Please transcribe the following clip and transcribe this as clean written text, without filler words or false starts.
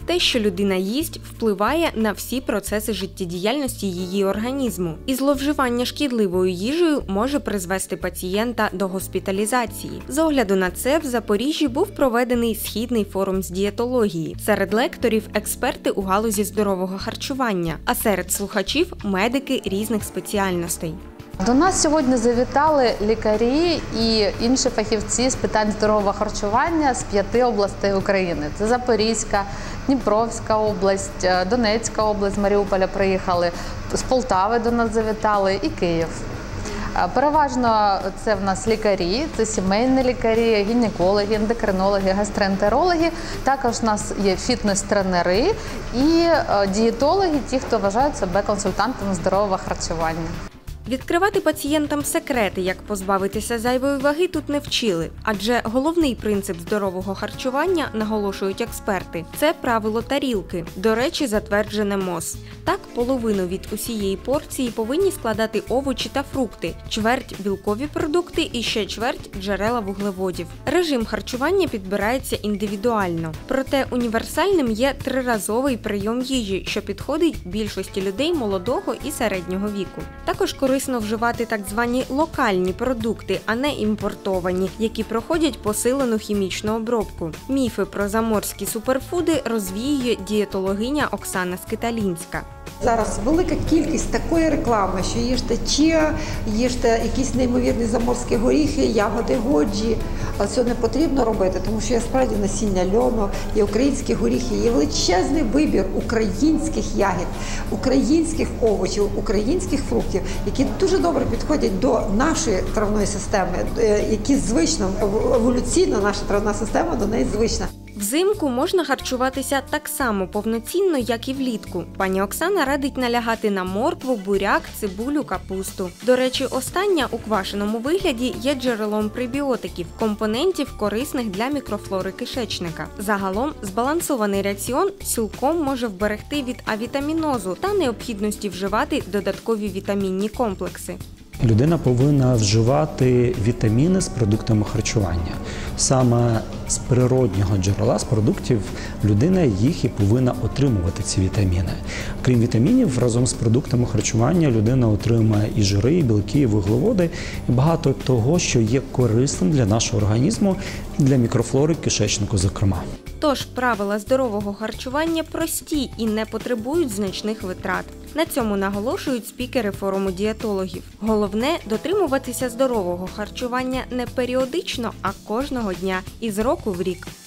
Те, що людина їсть, впливає на всі процеси життєдіяльності її організму. І зловживання шкідливою їжею може призвести пацієнта до госпіталізації. З огляду на це в Запоріжжі був проведений східний форум з дієтології. Серед лекторів – експерти у галузі здорового харчування, а серед слухачів – медики різних спеціальностей. До нас сьогодні завітали лікарі і інші фахівці з питань здорового харчування з 5 областей України. Це Запорізька, Дніпровська область, Донецька область, з Маріуполя приїхали, з Полтави до нас завітали і Київ. Переважно це в нас лікарі, це сімейні лікарі, гінекологи, ендокринологи, гастроентерологи. Також у нас є фітнес-тренери і дієтологи, ті, хто вважають себе консультантами здорового харчування. Відкривати пацієнтам секрети, як позбавитися зайвої ваги, тут не вчили. Адже головний принцип здорового харчування, наголошують експерти, це правило тарілки. До речі, затверджене МОЗ. Так, половину від усієї порції повинні складати овочі та фрукти, чверть – білкові продукти і ще чверть – джерела вуглеводів. Режим харчування підбирається індивідуально. Проте універсальним є триразовий прийом їжі, що підходить більшості людей молодого і середнього віку. Також корисно вживати так звані локальні продукти, а не імпортовані, які проходять посилену хімічну обробку. Міфи про заморські суперфуди розвіює дієтологиня Оксана Скиталінська. Зараз велика кількість такої реклами, що їжте чиа, їжте якісь неймовірні заморські горіхи, ягоди годжі. А це не потрібно робити, тому що є справді насіння льону, є українські горіхи, є величезний вибір українських ягід, українських овочів, українських фруктів, які дуже добре підходять до нашої травної системи, які звично, еволюційно наша травна система до неї звична. Взимку можна харчуватися так само повноцінно, як і влітку. Пані Оксана радить налягати на моркву, буряк, цибулю, капусту. До речі, остання у квашеному вигляді є джерелом пребіотиків, компонентів, корисних для мікрофлори кишечника. Загалом, збалансований раціон цілком може вберегти від авітамінозу та необхідності вживати додаткові вітамінні комплекси. Людина повинна вживати вітаміни з продуктами харчування. Саме з природнього джерела, з продуктів, людина їх і повинна отримувати, ці вітаміни. Крім вітамінів, разом з продуктами харчування людина отримує і жири, і білки, і вуглеводи, і багато того, що є корисним для нашого організму, для мікрофлори кишечнику, зокрема. Тож правила здорового харчування прості і не потребують значних витрат. На цьому наголошують спікери форуму дієтологів. Головне – дотримуватися здорового харчування не періодично, а кожного дня і з року в рік.